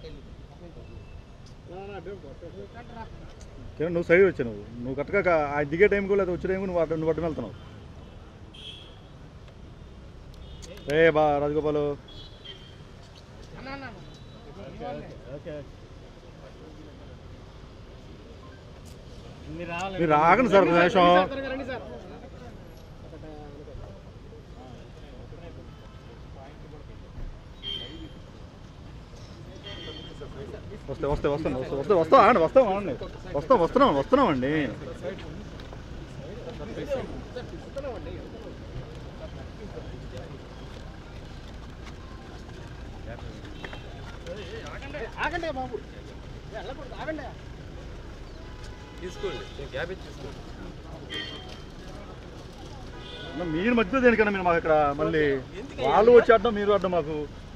కిరణ్ నువ్వు సైడ్ వచ్చావు, నువ్వు కరెక్ట్గా ఆ దిగే టైంకు లేదా వచ్చే టైంకు నువ్వు అడ్డం వెళ్తున్నావు. బా రాజగోపాలు మీరు ఆగండి సార్ నిమిషం. వస్తున్నామండి. ఆగండి బాబు, ఆగండి, తీసుకోండి, క్యాబేజ్ తీసుకోండి. మీరు మధ్యలో దేనికన్నా మీరు మాకు ఇక్కడ మళ్ళీ వాళ్ళు వచ్చి అడ్డం మీరు అడ్డం మాకు.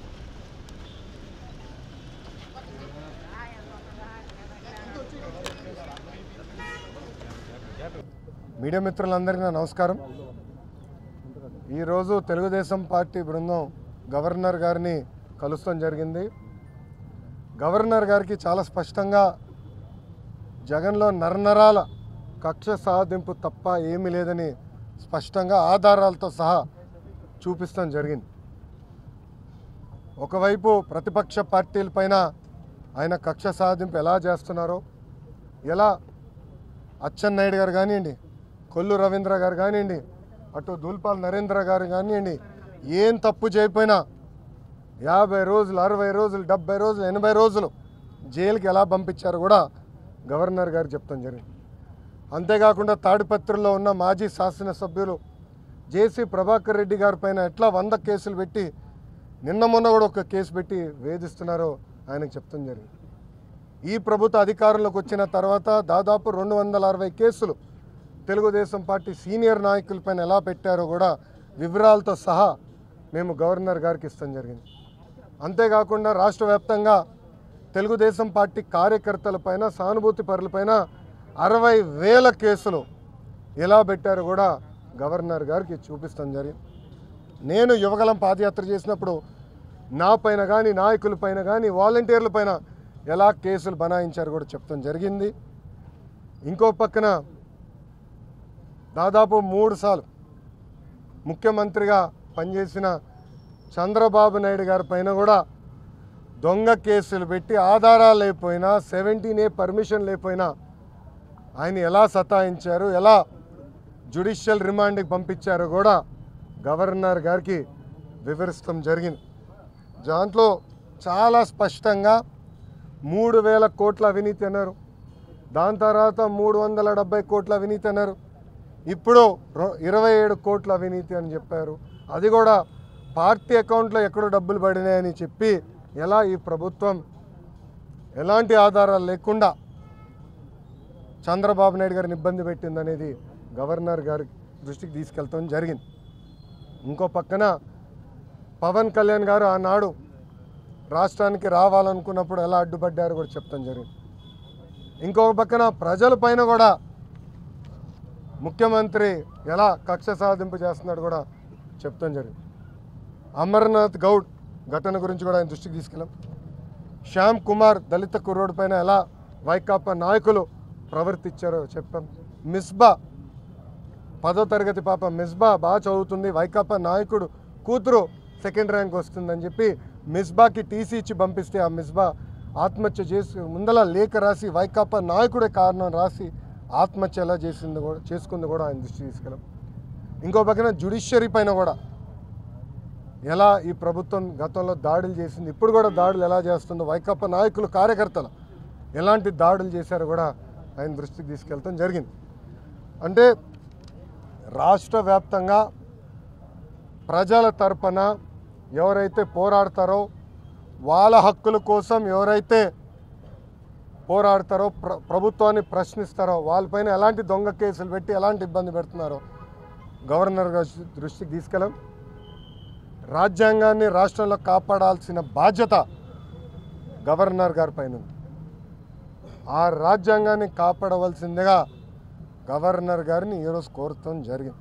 మీడియా మిత్రులందరికీ నమస్కారం. ఈరోజు తెలుగుదేశం పార్టీ బృందం గవర్నర్ గారిని కలుస్తాం జరిగింది. గవర్నర్ గారికి చాలా స్పష్టంగా జగన్లో నరనరాల కక్ష సాధింపు తప్ప ఏమీ లేదని స్పష్టంగా ఆధారాలతో సహా చూపిస్తాం జరిగింది. ఒకవైపు ప్రతిపక్ష పార్టీలపైన ఆయన కక్ష సాధింపు ఎలా చేస్తున్నారో, ఎలా అచ్చెన్నాయుడు గారు కానివ్వండి, కొల్లు రవీంద్ర గారు కానివ్వండి, అటు దూల్పాల్ నరేంద్ర గారు కానివ్వండి, ఏం తప్పు చేయకపోయినా 50 రోజులు 60 రోజులు 70 రోజులు 80 రోజులు జైలుకి ఎలా పంపించారో కూడా గవర్నర్ గారు చెప్తాం జరిగింది. అంతేకాకుండా తాడిపత్రిలో ఉన్న మాజీ శాసనసభ్యులు జేసీ ప్రభాకర్ రెడ్డి గారి పైన ఎట్లా 100 కేసులు పెట్టి నిన్న మొన్న కూడా ఒక కేసు పెట్టి వేధిస్తున్నారో ఆయనకు చెప్తాం జరిగింది. ఈ ప్రభుత్వ అధికారంలోకి వచ్చిన తర్వాత దాదాపు 260 కేసులు తెలుగుదేశం పార్టీ సీనియర్ నాయకులపైన ఎలా పెట్టారో కూడా వివరాలతో సహా మేము గవర్నర్ గారికి ఇస్తాం జరిగింది. అంతేకాకుండా రాష్ట్ర వ్యాప్తంగా తెలుగుదేశం పార్టీ కార్యకర్తలపైన, సానుభూతి పరులపైన 60,000 కేసులు ఎలా పెట్టారో కూడా గవర్నర్ గారికి చూపిస్తాం జరిగింది. నేను యువగలం పాదయాత్ర చేసినప్పుడు నా పైన కానీ, నాయకులపైన కానీ, వాలంటీర్లపైన ఎలా కేసులు బనాయించారు కూడా చెప్తాం జరిగింది. ఇంకో పక్కన దాదాపు 3 సార్లు ముఖ్యమంత్రిగా పనిచేసిన చంద్రబాబు నాయుడు గారి పైన కూడా దొంగ కేసులు పెట్టి ఆధారాలు లేకపోయినా, 17A పర్మిషన్ లేకపోయినా ఆయన ఎలా సతాయించారు, ఎలా జ్యుడిషియల్ రిమాండ్కి పంపించారో కూడా గవర్నర్ గారికి వివరిస్తాం జరిగింది. దాంట్లో చాలా స్పష్టంగా 3,000 కోట్ల అవినీతి అన్నారు, దాని తర్వాత 370 కోట్ల అవినీతి అన్నారు, ఇప్పుడు 27 కోట్ల అవినీతి అని చెప్పారు. అది కూడా పార్టీ అకౌంట్లో ఎక్కడో డబ్బులు పడినాయని చెప్పి ఎలా ఈ ప్రభుత్వం ఎలాంటి ఆధారాలు లేకుండా చంద్రబాబు నాయుడు గారిని ఇబ్బంది పెట్టిందనేది గవర్నర్ గారి దృష్టికి తీసుకెళ్తాం జరిగింది. ఇంకో పక్కన పవన్ కళ్యాణ్ గారు ఆనాడు రాష్ట్రానికి రావాలనుకున్నప్పుడు ఎలా అడ్డుపడ్డారో కూడా చెప్తాం జరిగింది. ఇంకొక పక్కన ప్రజల పైన కూడా ముఖ్యమంత్రి ఎలా కక్ష సాధింపు చేస్తున్నాడు కూడా చెప్తాం జరిగింది. అమర్నాథ్ గౌడ్ ఘటన గురించి కూడా ఆయన దృష్టికి తీసుకెళ్ళాం. శ్యామ్ కుమార్ దళిత కుర్రోడి పైన ఎలా వైకాపా నాయకులు ప్రవర్తించారో చెప్పాం. మిస్బా 10వ తరగతి పాప మిస్బా బాగా చదువుతుంది, వైకాపా నాయకుడు కూతురు 2nd ర్యాంక్ వస్తుందని చెప్పి మిస్బాకి టీసీ ఇచ్చి పంపిస్తే ఆ మిస్బా ఆత్మహత్య చేసి ముందల లేఖ రాసి వైకాపా నాయకుడే కారణం రాసి ఆత్మహత్య ఎలా చేసుకుంది కూడా ఆయన దృష్టి తీసుకెళ్ళాం. ఇంకో పక్కన జ్యుడిషియరీ పైన కూడా ఎలా ఈ ప్రభుత్వం గతంలో దాడులు చేసింది, ఇప్పుడు కూడా దాడులు ఎలా చేస్తుందో, వైకాపా నాయకులు కార్యకర్తలు ఎలాంటి దాడులు చేశారో కూడా ఆయన దృష్టికి తీసుకెళ్తాం జరిగింది. అంటే రాష్ట్ర వ్యాప్తంగా ప్రజల తరపున ఎవరైతే పోరాడతారో, వాళ్ళ హక్కుల కోసం ఎవరైతే పోరాడతారో, ప్రభుత్వాన్ని ప్రశ్నిస్తారో వాళ్ళపైన ఎలాంటి దొంగ కేసులు పెట్టి ఎలాంటి ఇబ్బంది పెడుతున్నారో గవర్నర్ గారి దృష్టికి తీసుకెళ్ళాం. రాజ్యాంగాన్ని రాష్ట్రంలో కాపాడాల్సిన బాధ్యత గవర్నర్ గారి పైన ఉంది. ఆ రాజ్యాంగాన్ని కాపాడవలసిందిగా గవర్నర్ గారిని ఈరోజు కోరటం జరిగింది.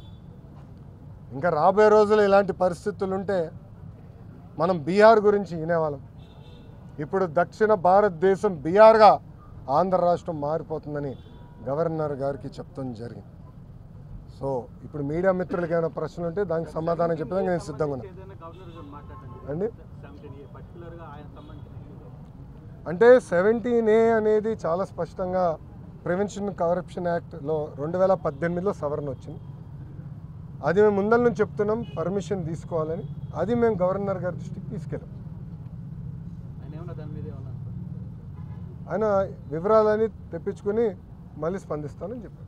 ఇంకా రాబోయే రోజులు ఇలాంటి పరిస్థితులు ఉంటే మనం బీహార్ గురించి వినేవాళ్ళం. ఇప్పుడు దక్షిణ భారతదేశం బీహార్గా ఆంధ్ర రాష్ట్రం మారిపోతుందని గవర్నర్ గారికి చెప్తాం జరిగింది. సో ఇప్పుడు మీడియా మిత్రులకి ఏమైనా ప్రశ్నలు ఉంటే దానికి సమాధానం చెప్పడానికి నేను సిద్ధంగా ఉన్నాను అండి. అంటే 17A అనేది చాలా స్పష్టంగా ప్రివెన్షన్ కరప్షన్ యాక్ట్లో 2018లో సవరణ వచ్చింది. అది మేము ముందల నుంచి చెప్తున్నాం, పర్మిషన్ తీసుకోవాలని. అది మేము గవర్నర్ గారి దృష్టికి తీసుకెళ్ళాం. ఆయన వివరాలని తెప్పించుకొని మళ్ళీ స్పందిస్తానని చెప్పారు.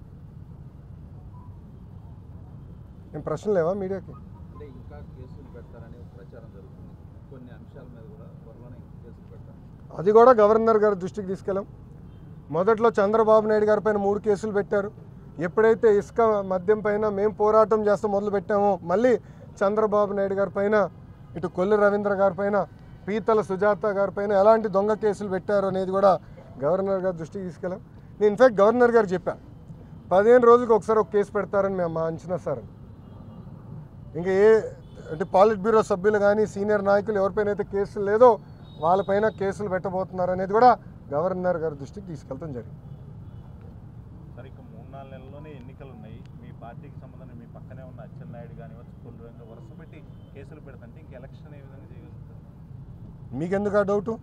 ఏం ప్రశ్నలు లేవా మీడియాకి? అంటే ఇంకా కేసులు పెడతారని ప్రచారం జరుగుతుంది. కొన్ని అంశాల మీద కూడా త్వరలోనే కేసులు పెడతారు. అది కూడా గవర్నర్ గారి దృష్టికి తీసుకెళ్ళాం. మొదట్లో చంద్రబాబు నాయుడు గారి పైన 3 కేసులు పెట్టారు. ఎప్పుడైతే ఇసుక మద్యం పైన మేము పోరాటం చేస్తూ మొదలు పెట్టామో మళ్ళీ చంద్రబాబు నాయుడు గారి పైన, ఇటు కొల్లు రవీంద్ర గారి పైన, పీతల సుజాత గారి పైన ఎలాంటి దొంగ కేసులు పెట్టారు అనేది కూడా గవర్నర్ గారి దృష్టికి తీసుకెళ్ళాం. నేను ఇన్ఫ్యాక్ట్ గవర్నర్ గారు చెప్పాను 15 రోజులకు ఒకసారి ఒక కేసు పెడతారని మేము మా అంచనా సార్. ఇంకా అంటే పాలిట్ బ్యూరో సభ్యులు కానీ సీనియర్ నాయకులు ఎవరిపైన అయితే కేసులు లేదో వాళ్ళపైన కేసులు పెట్టబోతున్నారు అనేది కూడా గవర్నర్ గారి దృష్టికి తీసుకెళ్తాం జరిగింది. సరే, ఇక 3-4 నెలల్లోనే ఎన్నికలు ఉన్నాయి. మీ పార్టీకి సంబంధించిన మీ పక్కనే ఉన్న అచ్చెన్నాయుడు కానివచ్చు, కొల్లు రవీంద్ర వరుస పెట్టి కేసులు పెడుతుంటే ఇంక ఎలక్షన్ ఏ విధంగా చేయగలుగుతారు? మీకెందుకు ఆ డౌటు?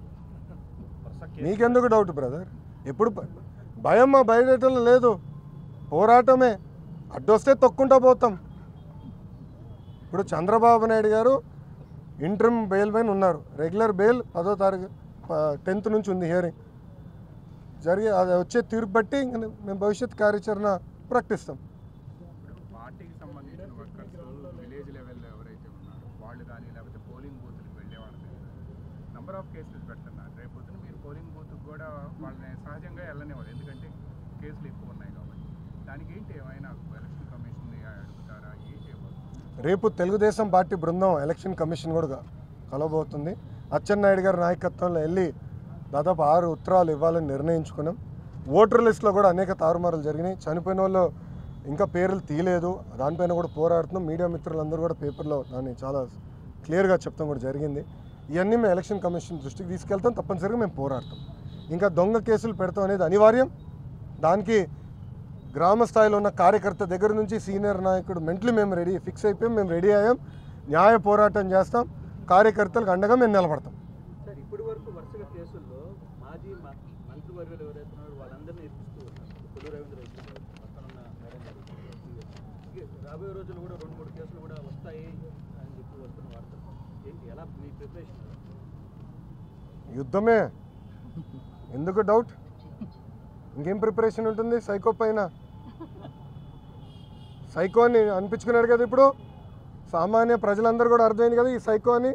మీకెందుకు డౌట్ బ్రదర్? ఎప్పుడు భయం మా బయటలో లేదు, పోరాటమే. అడ్డొస్తే తొక్కుంటా పోతాం. ఇప్పుడు చంద్రబాబు నాయుడు గారు ఇంటర్మ్ బెయిల్ పైన ఉన్నారు. రెగ్యులర్ బెయిల్ 10వ తారీఖు 10th నుంచి ఉంది హియరింగ్ జరిగి. అది వచ్చే తీర్పు బట్టి మేము భవిష్యత్ కార్యాచరణ ప్రకటిస్తాం. పార్టీకి సంబంధించిన వర్కర్స్ విలేజ్ లెవెల్లో ఎవరైతే ఉన్నారో వాళ్ళు కానీ లేకపోతే పోలింగ్ బూత్లకు వెళ్ళేవాళ్ళు నెంబర్ ఆఫ్ కేసెస్ పెడుతున్నారు. రేపు పొద్దున మీరు పోలింగ్ బూత్కి కూడా వాళ్ళని సహజంగా వెళ్ళనివ్వరు, ఎందుకంటే కేసులు ఎక్కువ ఉన్నాయి కాబట్టి. దానికి ఏంటి ఏమైనా ఎలక్షన్ కమిషన్ని అడుగుతారా? ఏం చేయబోతున్నారు? రేపు తెలుగుదేశం పార్టీ బృందం ఎలక్షన్ కమిషన్ కూడా కలవబోతుంది. అచ్చెన్నాయుడు గారి నాయకత్వంలో వెళ్ళి దాదాపు 6 ఉత్తరాలు ఇవ్వాలని నిర్ణయించుకున్నాం. ఓటర్ లిస్టులో కూడా అనేక తారుమారులు జరిగినాయి. చనిపోయిన వాళ్ళు ఇంకా పేర్లు తీయలేదు, దానిపైన కూడా పోరాడుతున్నాం. మీడియా మిత్రులందరూ కూడా పేపర్లో దాన్ని చాలా క్లియర్గా చెప్తాం కూడా జరిగింది. ఇవన్నీ మేము ఎలక్షన్ కమిషన్ దృష్టికి తీసుకెళ్తాం. తప్పనిసరిగా మేము పోరాడతాం. ఇంకా దొంగ కేసులు పెడతాం అనేది అనివార్యం. దానికి గ్రామ స్థాయిలో ఉన్న కార్యకర్త దగ్గర నుంచి సీనియర్ నాయకుడు మెంటలీ మేము ఫిక్స్ అయిపోయాం, మేము రెడీ అయ్యాం. న్యాయ పోరాటం చేస్తాం. కార్యకర్తలకు అండగా మేము నిలబడతాం. సార్, ఇప్పటి వరకు వరుసగా కేసుల్లో మాజీ మంత్రివర్యులు ఎవరైతే ఉన్నారో వాళ్ళందరినీ ఎత్తిస్తూ ఉన్నారు. కొల్లు రవీంద్ర పక్కనున్న రాబోయే రోజులు కూడా 2-3 కేసులు కూడా వస్తాయి అని చెప్పి వస్తున్న వార్తలు ఏంటి? ఎలా మీ ప్రిపరేషన్? యుద్ధమే, ఎందుకు డౌట్? ఇంకేం ప్రిపరేషన్ ఉంటుంది? సైకో పైన సైకో అని అనిపించుకున్నాడు కదా. ఇప్పుడు సామాన్య ప్రజలందరూ కూడా అర్థమైంది కదా ఈ సైకో అని.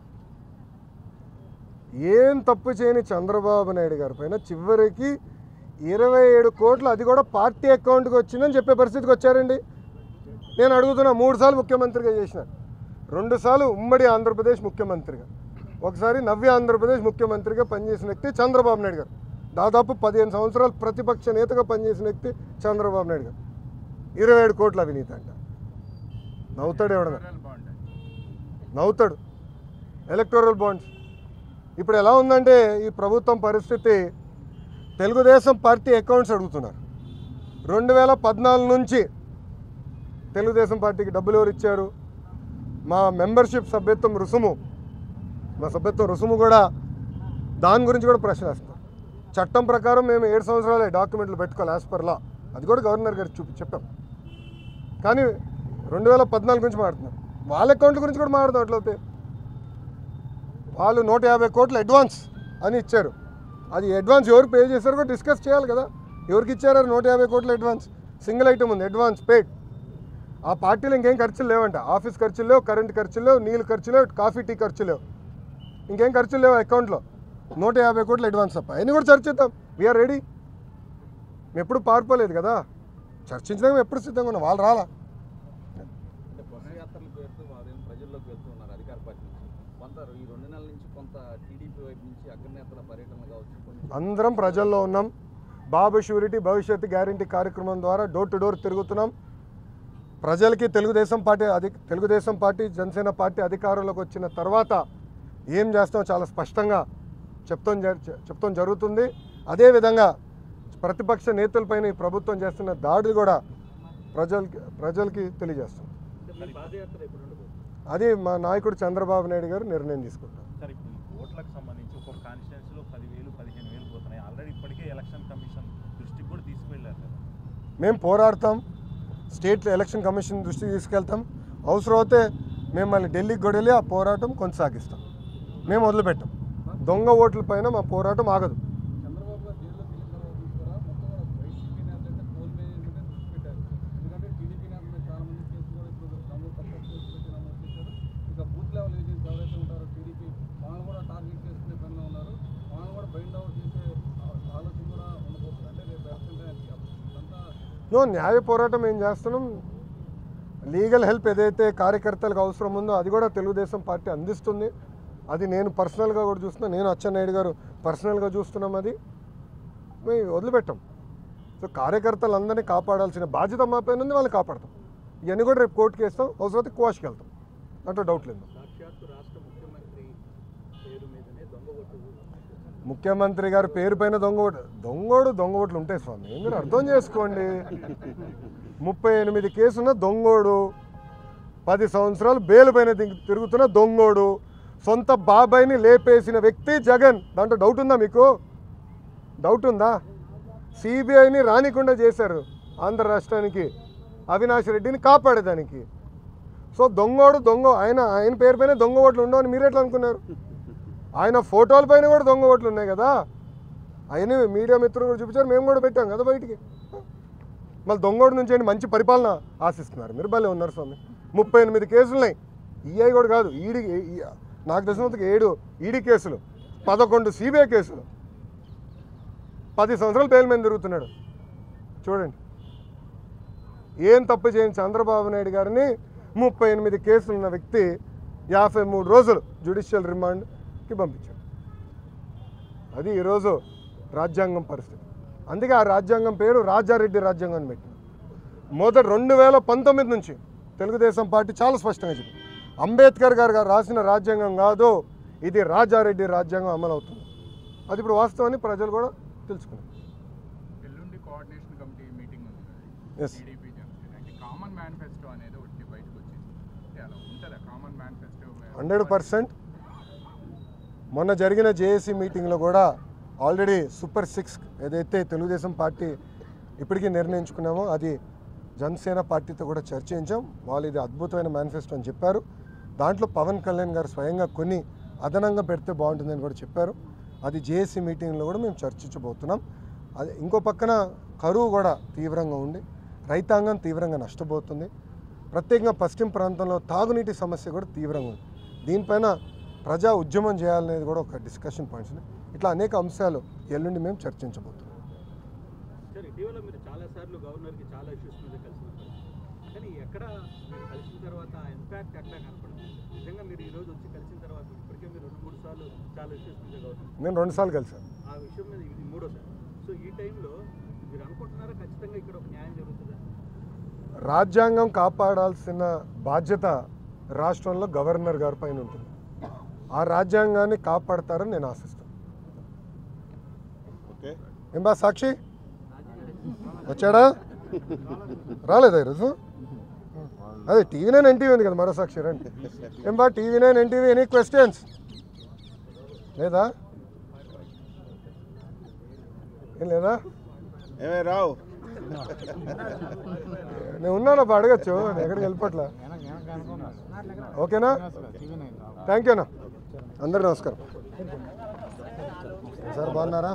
ఏం తప్పు చేయని చంద్రబాబు నాయుడు గారి పైన చివరికి 27 కోట్లు, అది కూడా పార్టీ అకౌంట్కి వచ్చిందని చెప్పే పరిస్థితికి వచ్చారండి. నేను అడుగుతున్నా, 3 సార్లు ముఖ్యమంత్రిగా చేసిన, 2 సార్లు ఉమ్మడి ఆంధ్రప్రదేశ్ ముఖ్యమంత్రిగా, ఒకసారి నవ్య ఆంధ్రప్రదేశ్ ముఖ్యమంత్రిగా పనిచేసిన వ్యక్తి చంద్రబాబు నాయుడు గారు. దాదాపు 15 సంవత్సరాలు ప్రతిపక్ష నేతగా పనిచేసిన వ్యక్తి చంద్రబాబు నాయుడు గారు. 27 కోట్ల అవినీతి అంట. నవ్వుతాడు ఎవడన్నా? నవ్వుతాడు. Electoral bonds. ఇప్పుడు ఎలా ఉందంటే ఈ ప్రభుత్వం పరిస్థితి, తెలుగుదేశం పార్టీ అకౌంట్స్ అడుగుతున్నారు. 2014 నుంచి తెలుగుదేశం పార్టీకి డబ్బులు ఎవరు ఇచ్చారు? మా మెంబర్షిప్ సభ్యత్వం రుసుము, మా సభ్యత్వం రుసుము కూడా, దాని గురించి కూడా ప్రశ్న వేస్తాం. చట్టం ప్రకారం మేము 7 సంవత్సరాలే డాక్యుమెంట్లు పెట్టుకోవాలి యాజ్ పర్ లా. అది కూడా గవర్నర్ గారు చెప్పాం. కానీ 2014 గురించి మాట్లాడుతున్నారు. వాళ్ళ అకౌంట్ల గురించి కూడా మాట్లాడుతాం. అట్లయితే వాళ్ళు 150 కోట్లు అడ్వాన్స్ అని ఇచ్చారు. అది అడ్వాన్స్ ఎవరు పే చేశారో కూడా డిస్కస్ చేయాలి కదా. ఎవరికి ఇచ్చారు 150 కోట్ల అడ్వాన్స్? సింగిల్ ఐటమ్ ఉంది, అడ్వాన్స్ పేడ్. ఆ పార్టీలో ఇంకేం ఖర్చులు లేవంట. ఆఫీస్ ఖర్చులు లేవు, కరెంట్ ఖర్చులు లేవు, నీళ్ళు ఖర్చులు లేవు, కాఫీ టీ ఖర్చులు లేవు, ఇంకేం ఖర్చులు లేవు అకౌంట్లో. 150 కోట్ల అడ్వాన్స్ తప్ప. అవన్నీ కూడా చర్చిద్దాం. We're ready. మేము ఎప్పుడు పారిపోలేదు కదా, చర్చించడానికి ఎప్పుడు సిద్ధంగా ఉన్నాం. వాళ్ళు రాలా. అంటే పదయాత్రల పేరుతో వాళ్ళు ప్రజల్లోకి వెళ్తూ ఉన్నారు అధికార పార్టీ నుంచి. కొంత ఈ 2 నెలల నుంచి కొంత టీడీపీ వైపు నుంచి అగ్రనేతల పర్యటనలు కావచ్చు. అందరం ప్రజల్లో ఉన్నాం. బాబు షూరిటీ భవిష్యత్తు గ్యారంటీ కార్యక్రమం ద్వారా డోర్ టు డోర్ తిరుగుతున్నాం. ప్రజలకి తెలుగుదేశం పార్టీ జనసేన పార్టీ అధికారంలోకి వచ్చిన తర్వాత ఏం చేస్తామో చాలా స్పష్టంగా చెప్తాం జరుగుతుంది. అదేవిధంగా ప్రతిపక్ష నేతలపైన ఈ ప్రభుత్వం చేస్తున్న దాడులు కూడా ప్రజలకి తెలియజేస్తాం. అది మా నాయకుడు చంద్రబాబు నాయుడు గారు నిర్ణయం తీసుకుంటారు. సార్, ఇప్పుడు ఓట్లకు సంబంధించి ఒక్కొక్క కాన్స్టిట్యున్సీలో 10,000, 15,000 పోతున్నాయి. ఆల్రెడీ ఇప్పటికే ఎలక్షన్ కమిషన్ దృష్టికి కూడా తీసుకువెళ్ళారు కదా. మేము పోరాడతాం, స్టేట్ ఎలక్షన్ కమిషన్ దృష్టికి తీసుకెళ్తాం. అవసరమైతే మేము మళ్ళీ ఢిల్లీకి కూడా వెళ్ళి ఆ పోరాటం కొనసాగిస్తాం. మేము వదిలిపెట్టాం. దొంగ ఓట్ల పైన మా పోరాటం ఆగదు. చంద్రబాబు గారు జైల్లో వెళ్ళిన తర్వాత కూడా మొత్తం వైసీపీ నేతలంటే పోల్ మీద దృష్టి పెట్టారు. ఎందుకంటే టీడీపీ నేతలు చాలా మంది కేసులు కూడా ఇప్పుడు నమోదు చేశారు. ఇక బూత్ లెవెల్ ఏజెంట్స్ ఎవరైతే ఉంటారో టీడీపీ వాళ్ళు కూడా టార్గెట్ చేసుకునే పనిలో ఉన్నారు. వాళ్ళు కూడా బైండ్ అవుట్ చేసే ఆలోచన కూడా ఉండబోతుంది. అంటే రేపు అంతా న్యాయ పోరాటం ఏం చేస్తున్నాం. లీగల్ హెల్ప్ ఏదైతే కార్యకర్తలకు అవసరం ఉందో అది కూడా తెలుగుదేశం పార్టీ అందిస్తుంది. అది నేను పర్సనల్గా కూడా చూస్తున్నా, నేను అచ్చెన్నాయుడు గారు పర్సనల్గా చూస్తున్నాం. అది మేము వదిలిపెట్టాం. సో కార్యకర్తలందరినీ కాపాడాల్సిన బాధ్యత మా పైన ఉంది, వాళ్ళని కాపాడతాం. ఇవన్నీ కూడా రేపు కోర్టుకి వేస్తాం, అవసరమైతే క్వాష్కి వెళ్తాం. అంటే డౌట్ లేదు. ముఖ్యమంత్రి గారి పేరు పైన దొంగ ఓట్లు ఉంటాయి స్వామి, మీరు అర్థం చేసుకోండి. 38 కేసున్న దొంగోడు, 10 సంవత్సరాలు బెయిల్ పైన తిరుగుతున్న దొంగోడు, సొంత బాబాయిని లేపేసిన వ్యక్తి జగన్. దాంట్లో డౌట్ ఉందా మీకు? డౌట్ ఉందా? సిబిఐని రానికుండా చేశారు ఆంధ్ర రాష్ట్రానికి, అవినాష్ రెడ్డిని కాపాడేదానికి. సో దొంగ ఆయన పేరు పైన దొంగ ఓట్లు ఉండవని మీరు ఎట్లా అనుకున్నారు? ఆయన ఫోటోల పైన కూడా దొంగ ఓట్లు ఉన్నాయి కదా. ఆయన మీడియా మిత్రులు కూడా చూపించారు, మేము కూడా పెట్టాం కదా బయటికి. మళ్ళీ దొంగోడు నుంచి మంచి పరిపాలన ఆశిస్తున్నారు. మీరు భలే ఉన్నారు స్వామి. 38 కేసులున్నాయి. ఈఐ కూడా కాదు, ఈడీ, నాకు తెలిసినందుకు 7 ఈడీ కేసులు, 11 సిబిఐ కేసులు, 10 సంవత్సరాలు బెయిల్ మీద తిరుగుతున్నాడు. చూడండి, ఏం తప్పు చేయని చంద్రబాబు నాయుడు గారిని 38 కేసులు ఉన్న వ్యక్తి 53 రోజులు జ్యుడిషియల్ రిమాండ్కి పంపించాడు. అది ఈరోజు రాజ్యాంగం పరిస్థితి. అందుకే ఆ రాజ్యాంగం పేరు రాజారెడ్డి రాజ్యాంగం అని పెట్టింది. 2019 నుంచి తెలుగుదేశం పార్టీ చాలా స్పష్టంగా చెప్పింది, అంబేద్కర్ గారు రాసిన రాజ్యాంగం కాదు ఇది, రాజారెడ్డి రాజ్యాంగం అమలు అవుతుంది. అది ఇప్పుడు వాస్తవాన్ని ప్రజలు కూడా తెలుసుకున్నారు. ఎల్లుండి కోఆర్డినేషన్ కమిటీ మీటింగ్ ఉంది. ఎస్, టీడీపీ జనసేన అంటే కామన్ మేనిఫెస్టో అనేది ఒకటి బయటకు వచ్చింది. అలా ఉంటుందా కామన్ మేనిఫెస్టో? 100%. మొన్న జరిగిన జేఏసీ మీటింగ్లో కూడా ఆల్రెడీ సూపర్ 6 ఏదైతే తెలుగుదేశం పార్టీ ఇప్పటికీ నిర్ణయించుకున్నామో అది జనసేన పార్టీతో కూడా చర్చించాం. వాళ్ళు ఇది అద్భుతమైన మేనిఫెస్టో అని చెప్పారు. దాంట్లో పవన్ కళ్యాణ్ గారు స్వయంగా కొన్ని అదనంగా పెడితే బాగుంటుందని కూడా చెప్పారు. అది జేఏసీ మీటింగ్లో కూడా మేము చర్చించబోతున్నాం. అది ఇంకో పక్కన కరువు కూడా తీవ్రంగా ఉండి రైతాంగం తీవ్రంగా నష్టపోతుంది. ప్రత్యేకంగా పశ్చిమ ప్రాంతంలో తాగునీటి సమస్య కూడా తీవ్రంగా ఉంది. దీనిపైన ప్రజా ఉద్యమం చేయాలనేది కూడా ఒక డిస్కషన్ పాయింట్స్. ఇట్లా అనేక అంశాలు ఎల్లుండి మేము చర్చించబోతున్నాం. సార్, ఇటీవల మీరు చాలాసార్లు గవర్నర్కి చాలా ఇష్యూస్ మీద కలిసినప్పుడు, కానీ ఎక్కడ మీరు కలిసిన తర్వాత ఇంపాక్ట్ ఎట్లా కనపడింది? నిజంగా మీరు ఈరోజు వచ్చి కలిసిన తర్వాత ఇప్పటికే మీరు 2-3 సార్లు చాలా ఇష్యూస్ మీద గవర్నర్, నేను 2 సార్లు కలిసాను. ఆ విషయం మీద ఇది 3వ సారి. సో ఈ టైంలో మీరు అనుకుంటున్నారా ఖచ్చితంగా ఇక్కడ ఒక న్యాయం జరుగుతుందా? రాజ్యాంగం కాపాడాల్సిన బాధ్యత రాష్ట్రంలో గవర్నర్ గారి పైన ఉంటుంది. ఆ రాజ్యాంగాన్ని కాపాడతారని నేను ఆశిస్తాను. ఏం బా సాక్షి వచ్చాడా? రాలేదా ఈరోజు? అదే TV9 NTV ఉంది కదా, మరో సాక్షి రండి. ఏం బా TV9 NTV, ఎనీ క్వశ్చన్స్ లేదా? ఏం లేదా? ఏమే రావు, నేను ఉన్నాను బా, అడగచ్చు, నేను ఎక్కడికి వెళ్ళిపోట్లా. ఓకేనా? థ్యాంక్ యూ అన్న. అందరికీ నమస్కారం. సార్ బాగున్నారా?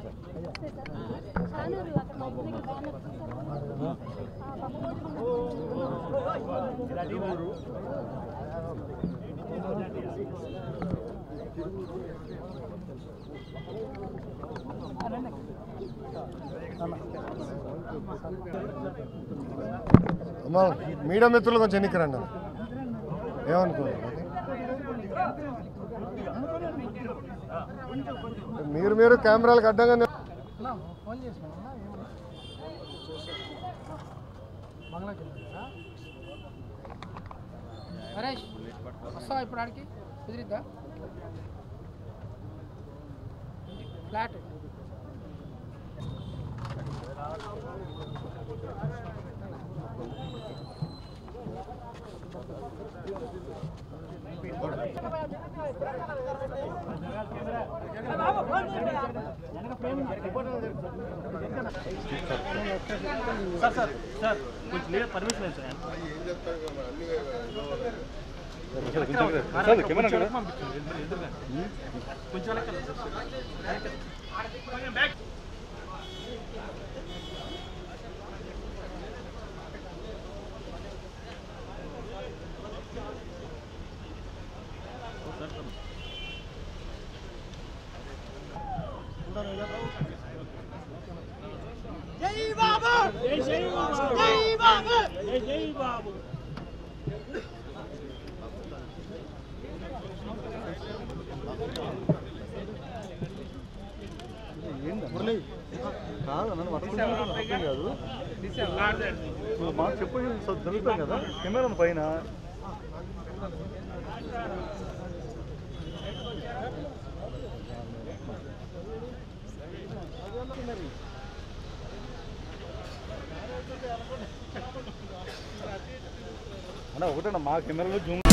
అమ్మా మీడియా మిత్రులు కొంచెం ఎన్నికరండి. ఏమనుకున్నారు? మీరు కెమెరాలకు అడ్డంగా నరేష్ వస్తావా ఇప్పుడు ఆడికి కుదిరిద్దా? ఫ్లాట్ సార్ కొంచెం లేదు పర్మిషన్ లేదు సార్ కొంచెం జై బాబు జై బాబు జై బాబు జై బాబు మురళి కాదు నన్ను పట్టుకుంటే అర్థం కాదు నువ్వు మాట చెప్పి జరుగుతాం కదా కెమెరా పైన అన్న ఒకటన్నా మా కెమెరాలో జూమ్